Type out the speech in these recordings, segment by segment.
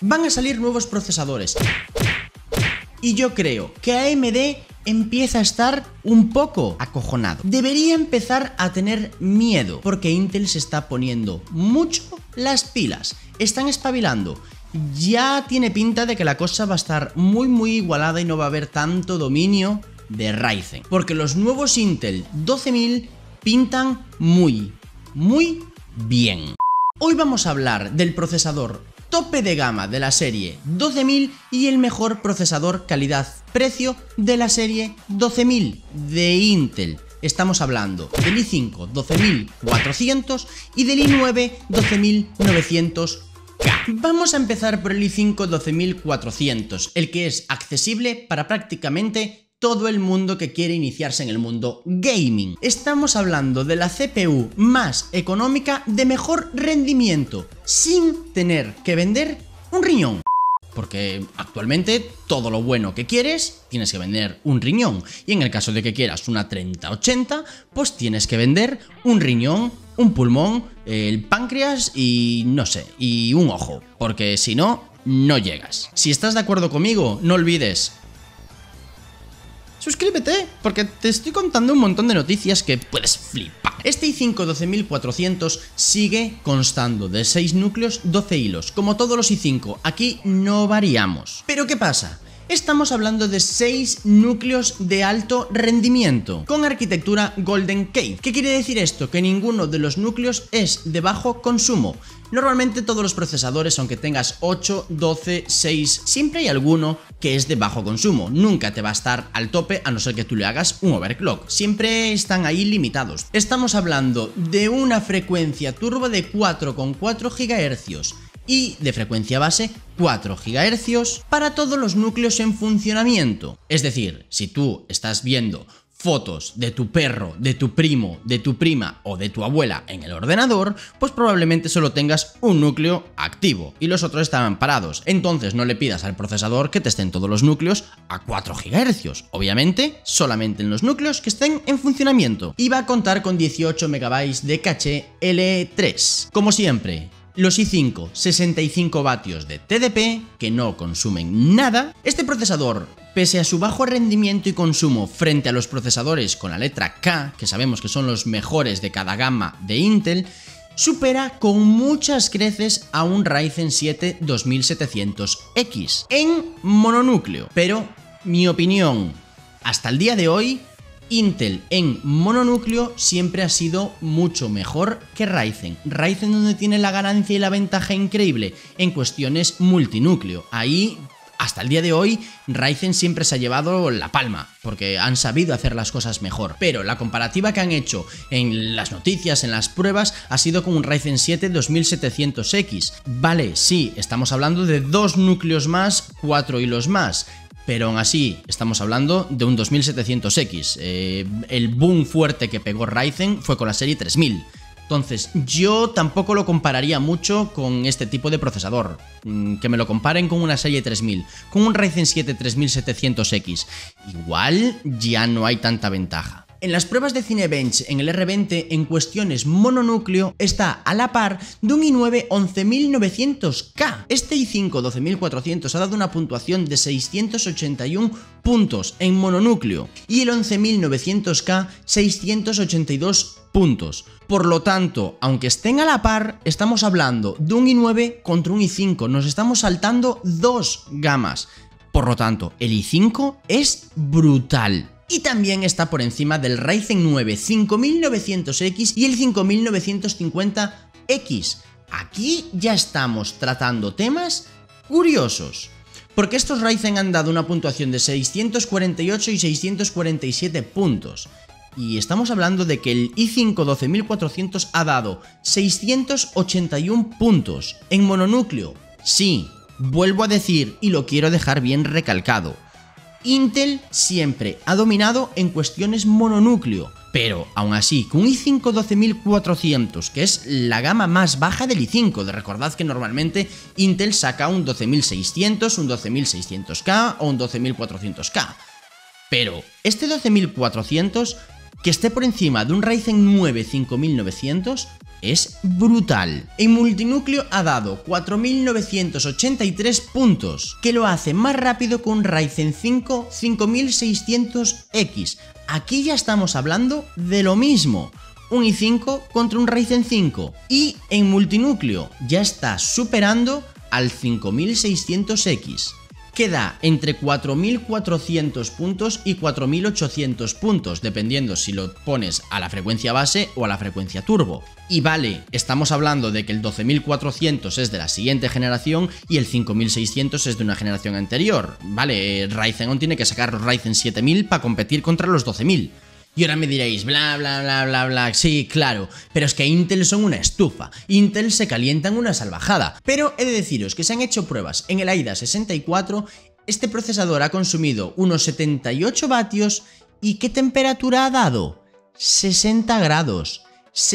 Van a salir nuevos procesadores. Y yo creo que AMD empieza a estar un poco acojonado. Debería empezar a tener miedo, porque Intel se está poniendo mucho las pilas. Están espabilando. Ya tiene pinta de que la cosa va a estar muy igualada y no va a haber tanto dominio de Ryzen. Porque los nuevos Intel 12000 pintan muy bien. Hoy vamos a hablar del procesador tope de gama de la serie 12000 y el mejor procesador calidad-precio de la serie 12000 de Intel. Estamos hablando del i5 12400 y del i9 12900K. Vamos a empezar por el i5 12400, el que es accesible para prácticamente todo el mundo que quiere iniciarse en el mundo gaming. Estamos hablando de la CPU más económica de mejor rendimiento, sin tener que vender un riñón. Porque actualmente todo lo bueno que quieres, tienes que vender un riñón. Y en el caso de que quieras una 3080, pues tienes que vender un riñón, un pulmón, el páncreas y no sé, y un ojo. Porque si no, no llegas. Si estás de acuerdo conmigo, no olvides suscríbete, porque te estoy contando un montón de noticias que puedes flipar. Este i5 12400 sigue constando de 6 núcleos, 12 hilos, como todos los i5, aquí no variamos. ¿Pero qué pasa? Estamos hablando de 6 núcleos de alto rendimiento, con arquitectura Golden Cave. ¿Qué quiere decir esto? Que ninguno de los núcleos es de bajo consumo. Normalmente todos los procesadores, aunque tengas 8, 12, 6, siempre hay alguno que es de bajo consumo. Nunca te va a estar al tope a no ser que tú le hagas un overclock. Siempre están ahí limitados. Estamos hablando de una frecuencia turbo de 4,4 GHz y de frecuencia base 4 GHz para todos los núcleos en funcionamiento. Es decir, si tú estás viendo fotos de tu perro, de tu primo, de tu prima o de tu abuela en el ordenador, pues probablemente solo tengas un núcleo activo y los otros estarán parados. Entonces no le pidas al procesador que te estén todos los núcleos a 4 GHz. Obviamente, solamente en los núcleos que estén en funcionamiento. Y va a contar con 18 MB de caché L3. Como siempre, los i5 65 vatios de TDP, que no consumen nada. Este procesador, pese a su bajo rendimiento y consumo frente a los procesadores con la letra K, que sabemos que son los mejores de cada gama de Intel, supera con muchas creces a un Ryzen 7 2700X en mononúcleo. Pero, mi opinión, hasta el día de hoy, Intel en mononúcleo siempre ha sido mucho mejor que Ryzen. Ryzen, donde tiene la ganancia y la ventaja increíble en cuestiones multinúcleo. Ahí, hasta el día de hoy, Ryzen siempre se ha llevado la palma, porque han sabido hacer las cosas mejor. Pero la comparativa que han hecho en las noticias, en las pruebas, ha sido con un Ryzen 7 2700X. Vale, sí, estamos hablando de 2 núcleos más, 4 hilos más. Pero aún así, estamos hablando de un 2700X. El boom fuerte que pegó Ryzen fue con la serie 3000. Entonces, yo tampoco lo compararía mucho con este tipo de procesador. Que me lo comparen con una serie 3000. Con un Ryzen 7 3700X. Igual ya no hay tanta ventaja. En las pruebas de Cinebench en el R20, en cuestiones mononúcleo, está a la par de un i9 11900K. Este i5 12400 ha dado una puntuación de 681 puntos en mononúcleo y el 11900K 682 puntos. Por lo tanto, aunque estén a la par, estamos hablando de un i9 contra un i5. Nos estamos saltando 2 gamas. Por lo tanto, el i5 es brutal. Y también está por encima del Ryzen 9 5900X y el 5950X. Aquí ya estamos tratando temas curiosos, porque estos Ryzen han dado una puntuación de 648 y 647 puntos. Y estamos hablando de que el i5 12400 ha dado 681 puntos en mononúcleo. Sí, vuelvo a decir y lo quiero dejar bien recalcado. Intel siempre ha dominado en cuestiones mononúcleo, pero aún así, con un i5 12400, que es la gama más baja del i5, recordad que normalmente Intel saca un 12600, un 12600K o un 12400K, pero este 12400, que esté por encima de un Ryzen 9 5900, es brutal. En multinúcleo ha dado 4983 puntos, que lo hace más rápido que un Ryzen 5 5600X. Aquí ya estamos hablando de lo mismo. Un i5 contra un Ryzen 5. Y en multinúcleo ya está superando al 5600X. Queda entre 4400 puntos y 4800 puntos, dependiendo si lo pones a la frecuencia base o a la frecuencia turbo. Y vale, estamos hablando de que el 12400 es de la siguiente generación y el 5600 es de una generación anterior. Vale, Ryzen aún tiene que sacar los Ryzen 7000 para competir contra los 12000. Y ahora me diréis, bla bla bla bla bla, sí, claro, pero es que Intel son una estufa, Intel se calienta en una salvajada. Pero he de deciros que se han hecho pruebas en el AIDA 64, este procesador ha consumido unos 78 vatios y ¿qué temperatura ha dado? 60 grados.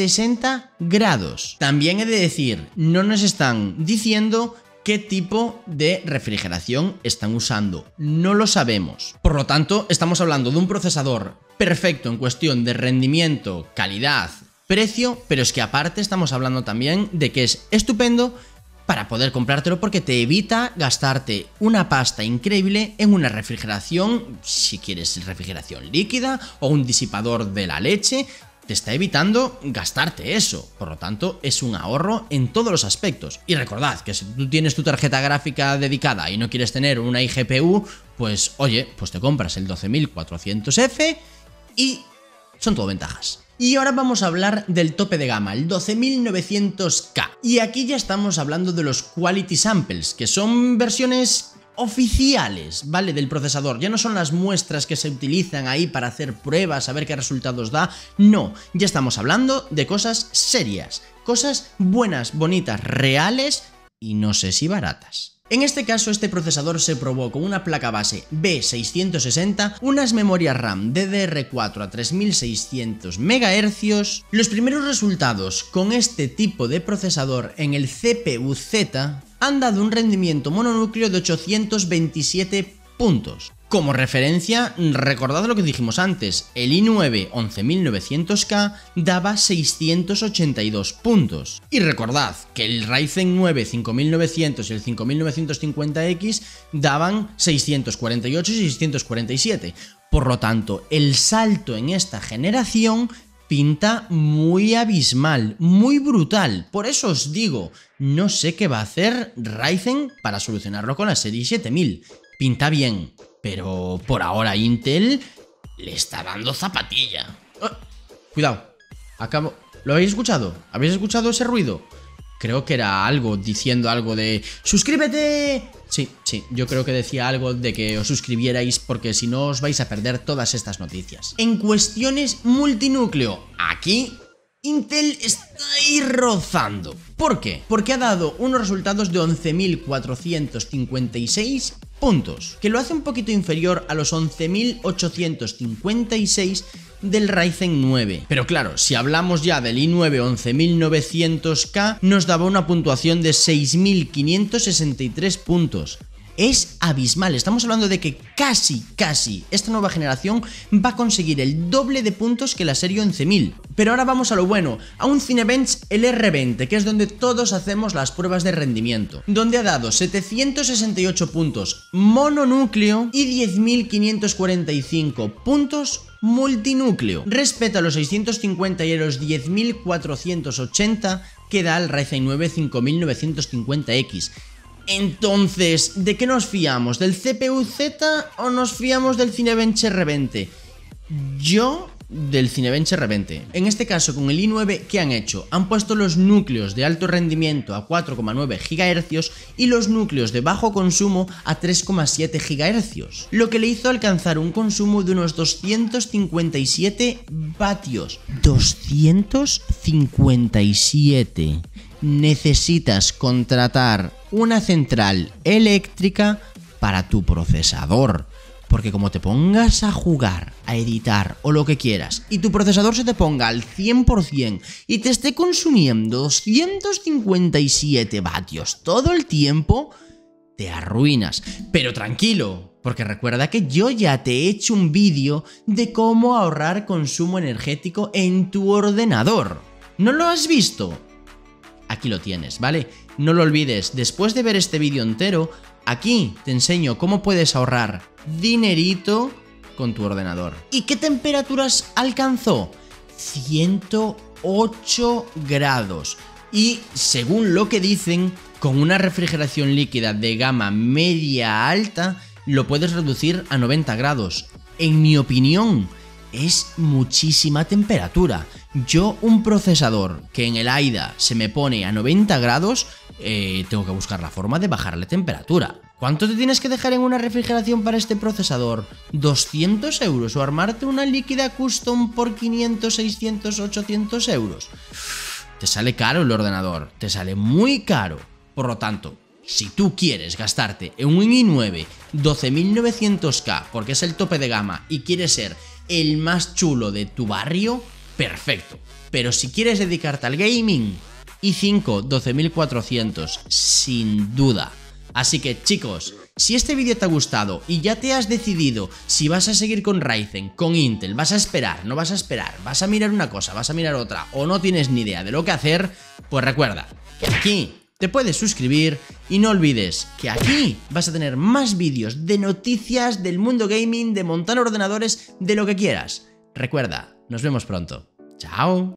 60 grados. También he de decir, no nos están diciendo qué tipo de refrigeración están usando. No lo sabemos. Por lo tanto, estamos hablando de un procesador perfecto en cuestión de rendimiento, calidad, precio, pero es que aparte estamos hablando también de que es estupendo para poder comprártelo porque te evita gastarte una pasta increíble en una refrigeración, si quieres refrigeración líquida o un disipador de la leche. Te está evitando gastarte eso, por lo tanto es un ahorro en todos los aspectos. Y recordad que si tú tienes tu tarjeta gráfica dedicada y no quieres tener una iGPU, pues oye, pues te compras el 12400F y son todo ventajas. Y ahora vamos a hablar del tope de gama, el 12900K. Y aquí ya estamos hablando de los Quality Samples, que son versiones oficiales, ¿vale? Del procesador. Ya no son las muestras que se utilizan ahí para hacer pruebas, a ver qué resultados da. No, ya estamos hablando de cosas serias, cosas buenas, bonitas, reales y no sé si baratas. En este caso, este procesador se probó con una placa base B660, unas memorias RAM DDR4 a 3600 MHz. Los primeros resultados con este tipo de procesador en el CPU-Z han dado un rendimiento mononúcleo de 827 puntos. Como referencia, recordad lo que dijimos antes, el i9 11900K daba 682 puntos. Y recordad que el Ryzen 9 5900 y el 5950X daban 648 y 647. Por lo tanto, el salto en esta generación pinta muy abismal, muy brutal. Por eso os digo, no sé qué va a hacer Ryzen para solucionarlo con la serie 7000. Pinta bien, pero por ahora Intel le está dando zapatilla. Oh, cuidado, acabo... ¿Lo habéis escuchado? ¿Habéis escuchado ese ruido? Creo que era algo diciendo algo de ¡suscríbete! Sí, yo creo que decía algo de que os suscribierais porque si no os vais a perder todas estas noticias. En cuestiones multinúcleo, aquí Intel está ahí rozando. ¿Por qué? Porque ha dado unos resultados de 11.456 puntos, que lo hace un poquito inferior a los 11.856 del Ryzen 9. Pero claro, si hablamos ya del i9 11900K, nos daba una puntuación de 6.563 puntos. Es abismal, estamos hablando de que casi esta nueva generación va a conseguir el doble de puntos que la serie 11000. Pero ahora vamos a lo bueno, a un Cinebench el R20, que es donde todos hacemos las pruebas de rendimiento, donde ha dado 768 puntos mononúcleo y 10.545 puntos multinúcleo. Respecto a los 650 y a los 10.480 que da el Ryzen 9 5950X. Entonces, ¿de qué nos fiamos? ¿Del CPU-Z o nos fiamos del Cinebench R20? Yo del Cinebench R20. En este caso, con el i9, ¿qué han hecho? Han puesto los núcleos de alto rendimiento a 4,9 GHz y los núcleos de bajo consumo a 3,7 GHz, lo que le hizo alcanzar un consumo de unos 257 vatios. 257. Necesitas contratar una central eléctrica para tu procesador, porque como te pongas a jugar, a editar o lo que quieras y tu procesador se te ponga al 100% y te esté consumiendo 257 vatios todo el tiempo, te arruinas. Pero tranquilo, porque recuerda que yo ya te he hecho un vídeo de cómo ahorrar consumo energético en tu ordenador. ¿No lo has visto? aquí lo tienes, ¿vale? No lo olvides, después de ver este vídeo entero, aquí te enseño cómo puedes ahorrar dinerito con tu ordenador. ¿Y qué temperaturas alcanzó? 108 grados. Y según lo que dicen, con una refrigeración líquida de gama media alta, lo puedes reducir a 90 grados. En mi opinión, es muchísima temperatura. Yo, un procesador que en el AIDA se me pone a 90 grados, tengo que buscar la forma de bajarle temperatura. ¿Cuánto te tienes que dejar en una refrigeración para este procesador? ¿200 euros o armarte una líquida custom por 500, 600, 800 euros? Te sale caro el ordenador, te sale muy caro. Por lo tanto, si tú quieres gastarte en un i9 12900K porque es el tope de gama y quieres ser el más chulo de tu barrio, perfecto. Pero si quieres dedicarte al gaming, i5 12400 sin duda. Así que chicos, si este vídeo te ha gustado y ya te has decidido si vas a seguir con Ryzen, con Intel, vas a esperar, no vas a esperar, vas a mirar una cosa, vas a mirar otra o no tienes ni idea de lo que hacer, pues recuerda que aquí te puedes suscribir y no olvides que aquí vas a tener más vídeos de noticias del mundo gaming, de montar ordenadores, de lo que quieras. Recuerda, nos vemos pronto. ¡Chao!